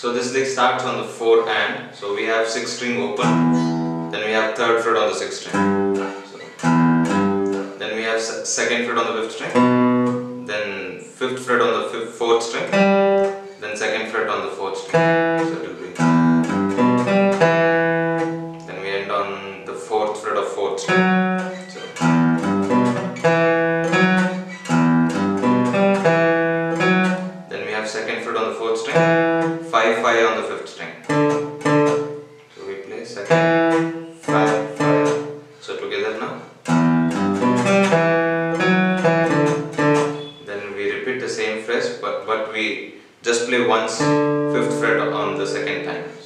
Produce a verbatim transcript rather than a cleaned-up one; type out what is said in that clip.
So this lick starts on the fourth hand. So we have sixth string open. Then we have third fret on the sixth string. So, then we have second fret on the fifth string. Then fifth fret on the fifth, fourth string. Then second fret on the fourth string. So it will be. Then we end on the fourth fret of fourth string. So, then we have second fret on the fourth string. Five five on the fifth string. So we play second, five, five. So together now. Then we repeat the same phrase, but but we just play once fifth fret on the second time.